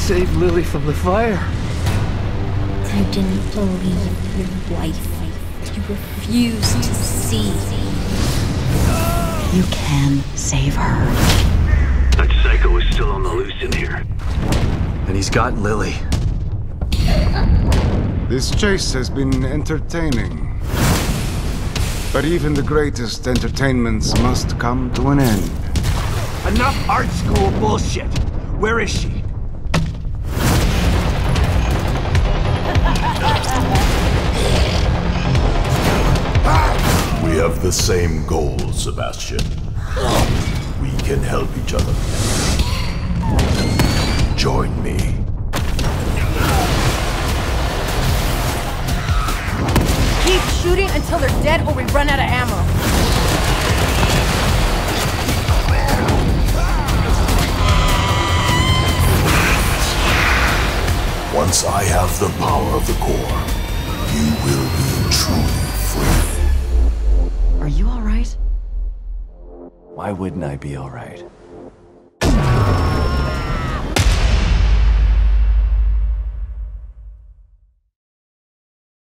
saved Lily from the fire. You didn't believe your wife. You refused to see. You can save her. That psycho is still on the loose in here. And he's got Lily. This chase has been entertaining. But even the greatest entertainments must come to an end. Enough art school bullshit. Where is she? We have the same goal, Sebastian. We can help each other. Join me. Keep shooting until they're dead or we run out of ammo. Once I have the power of the core, you will be truly free. Are you alright? Why wouldn't I be alright?